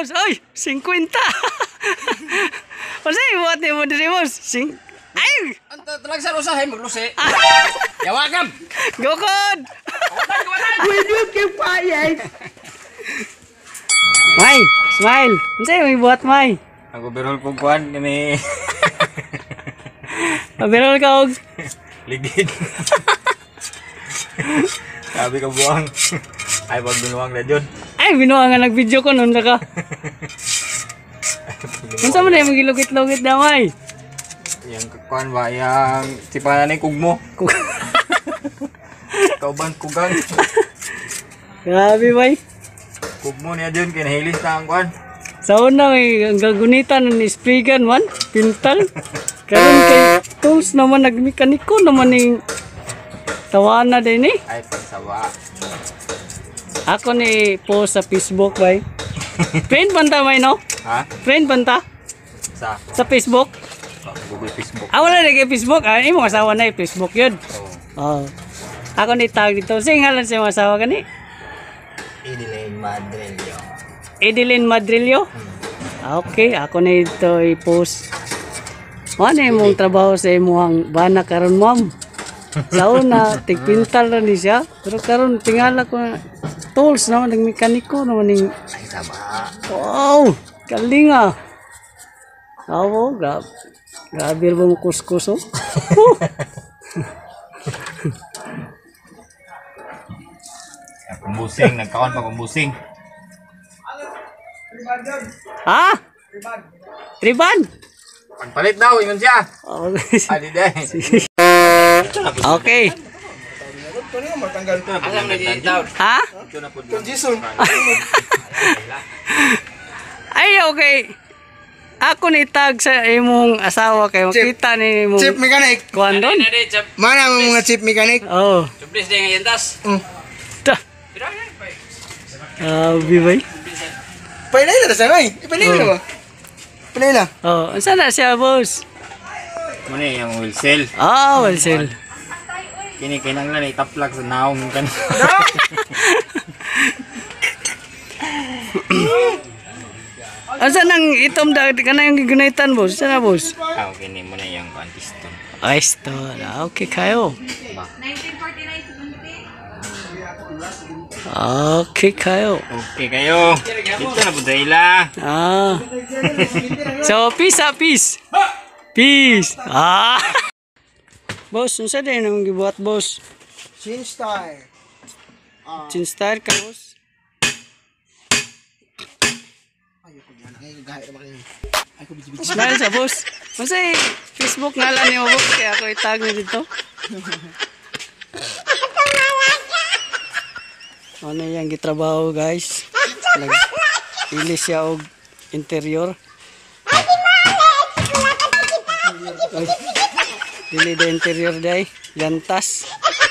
boss. Ay, 50. Kasi buat ni mo diri boss. Ay! Anta talag sa usahay maglusi. Yawagam. Gokod. Video kay payay. May, smile. Unsay may buhat may? Ako berol ko kuan kani. Berol ka og Ligid. Sabi ka buang. Ay pag binuang na dyan. ay binuha nga nag-video ko nun ka. Unsa man ay magilugit-lugit daw may? Yang kuan ba yang sipanan ni kugmo. Kauban kugang. Grabe bay. Kugmo niya dyan kinahilis na ang kuan. Sa una may ang gagunitan ni Sprigan man, pintal. Karon kay tools naman nagmekaniko naman ning tawana din eh. Ay pagsawa. Ako ni post sa Facebook bay. Friend banta may no? Ha? Friend banta sa Facebook. Google Facebook. Ah wala na kay Facebook. Ah imo asawa na Facebook yun. Oh. Oh. Ako ni tag dito. Sing ngalan sa imong asawa kani? Idilain Madrillo. Edeline Madrillo. Ah, okay, ako na ito i-post. Ano yung trabaho sa imuhang bana karon ma'am? Sa una, tigpintal na ni siya. Pero karon tingala ko na tools naman, nagmekaniko naman yung... Ay sama. Wow! Kalinga! Oo, grabe ba mo kuskus oh? Kumbusing, nagkaon pa kumbusing. Ha? Triban? Pagpalit daw, ingon siya. Oh, Adi day. okay. Alam na dito. Ha? Jason. Ay, okay. Ako ni tag sa imong asawa kay makita ni imong Chip mechanic. kuan doon. Mana ang mga chip mechanic? Oh. Sublis din ngayon tas. Ta. Bibay. Pailay na sa ngay. Ipailay na ba? Pailay na. Oh, unsa na siya, boss? Muna yung wholesale. Ah, wholesale. Kini kinanglan itaplag sa naong kan. Unsa nang itom da kana yung gigunaitan, boss? Unsa na, boss? Ah, kini muna yung piston. Ay, sto. Okay kayo. 1949. Okay kayo. Okay kayo. Dito na po ila. Ah. So, peace ah, peace. Peace. Ah. Boss, unsa din ang gibuhat, boss? Chin style. Chin style ka, boss? Smile sa boss. Unsa Facebook ngalan niyo, boss? Kaya ako itag niyo dito. Ano yung gitrabaho, guys? Ilis siya og interior. Ay, dili da interior day, gantas.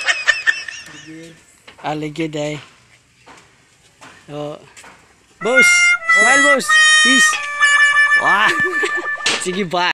Aligid day. Oh. Boss, smile boss. Peace. Wah. Sige, bye.